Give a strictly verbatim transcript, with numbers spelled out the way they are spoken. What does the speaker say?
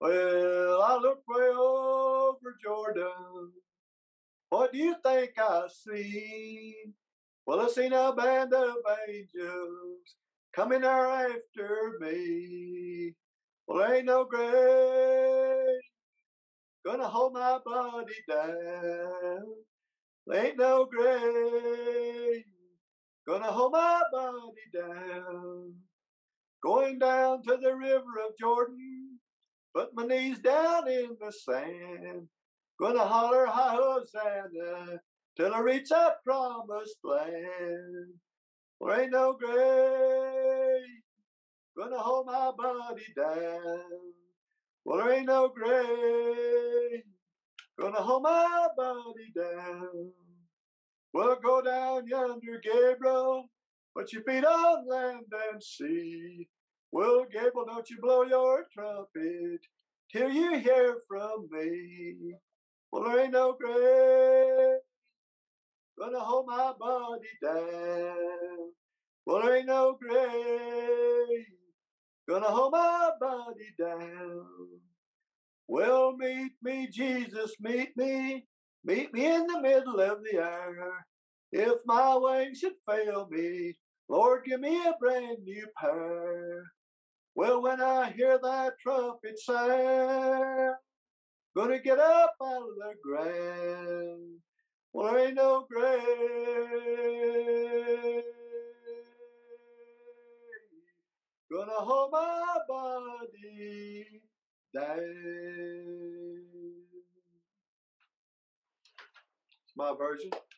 Well, I look way over Jordan. What do you think I see? Well, I seen a band of angels coming there after me. Well, ain't no grave gonna hold my body down. Ain't no grave gonna hold my body down. Going down to the river of Jordan, put my knees down in the sand. Gonna holler high Hosanna till I reach that promised land. There ain't no grave gonna hold my body down. Well, there ain't no grave gonna hold my body down. Well, go down yonder, Gabriel, put your feet on land and sea. Well, Gabriel, don't you blow your trumpet till you hear from me. Well, there ain't no grave gonna hold my body down. Well, there ain't no grave gonna hold my body down. Well, meet me, Jesus, meet me. Meet me in the middle of the air. If my wings should fail me, Lord, give me a brand new pair. Well, when I hear that trumpet sound, gonna get up out of the ground. Well, there ain't no grave gonna hold my body down. It's my version.